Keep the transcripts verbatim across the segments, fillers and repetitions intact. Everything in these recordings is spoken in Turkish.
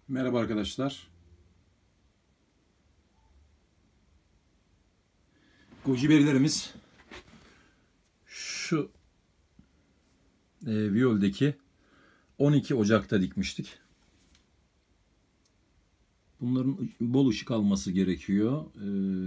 Merhaba arkadaşlar. Goji berilerimiz şu e, Viol'deki on iki Ocak'ta dikmiştik. Bunların bol ışık alması gerekiyor. E,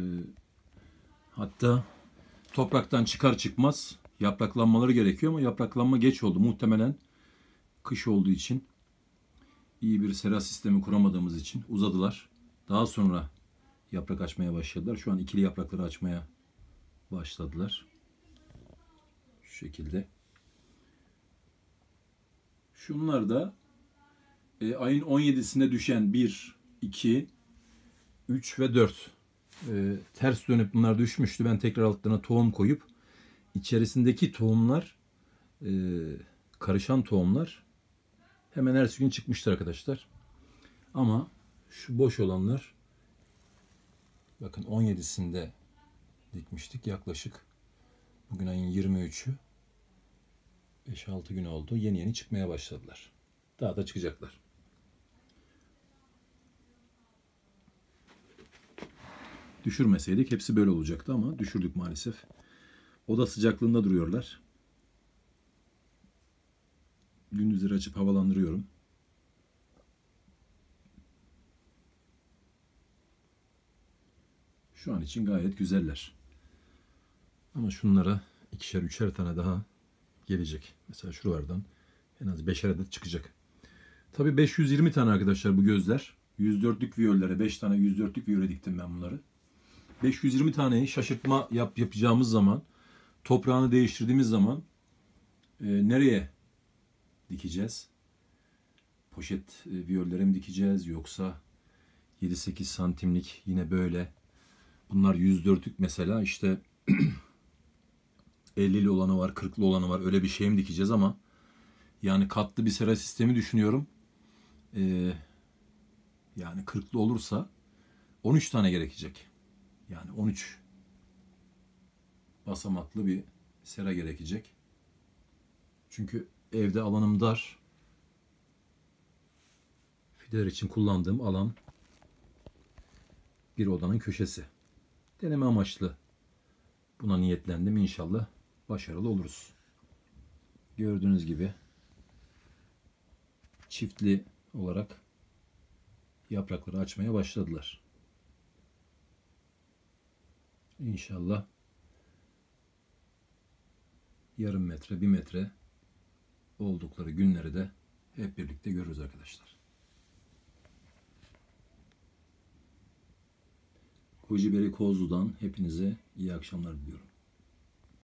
hatta topraktan çıkar çıkmaz yapraklanmaları gerekiyor ama yapraklanma geç oldu. Muhtemelen kış olduğu için, iyi bir sera sistemi kuramadığımız için uzadılar. Daha sonra yaprak açmaya başladılar. Şu an ikili yaprakları açmaya başladılar. Şu şekilde. Şunlar da e, ayın on yedisinde düşen bir, iki, üç ve dört. E, ters dönüp bunlar düşmüştü. Ben tekrar altlarına tohum koyup içerisindeki tohumlar, e, karışan tohumlar hemen her gün çıkmıştır arkadaşlar. Ama şu boş olanlar, bakın on yedisinde dikmiştik yaklaşık. Bugün ayın yirmi üçü. beş altı gün oldu. Yeni yeni çıkmaya başladılar. Daha da çıkacaklar. Düşürmeseydik hepsi böyle olacaktı ama düşürdük maalesef. Oda sıcaklığında duruyorlar. Gündüzleri açıp havalandırıyorum. Şu an için gayet güzeller. Ama şunlara ikişer üçer tane daha gelecek. Mesela şuralardan en az beşer adet çıkacak. Tabii beş yüz yirmi tane arkadaşlar bu gözler. yüz dörtlük viyollere beş tane yüz dörtlük viyole diktim ben bunları. beş yüz yirmi taneyi şaşırtma yap, yapacağımız zaman, toprağını değiştirdiğimiz zaman e, nereye dikeceğiz? Poşet e, viyollere mi dikeceğiz, yoksa yedi sekiz santimlik yine böyle, bunlar yüz dörtlük mesela, işte ellili olanı var, kırklı olanı var, öyle bir şey mi dikeceğiz? Ama yani katlı bir sera sistemi düşünüyorum. Ee, yani kırklı olursa on üç tane gerekecek. Yani on üç basamaklı bir sera gerekecek. Çünkü evde alanım dar. Fideler için kullandığım alan bir odanın köşesi. Deneme amaçlı buna niyetlendim. İnşallah başarılı oluruz. Gördüğünüz gibi çiftli olarak yaprakları açmaya başladılar. İnşallah yarım metre, bir metre oldukları günleri de hep birlikte görürüz arkadaşlar. Goji Berry Kozlu'dan hepinize iyi akşamlar diliyorum.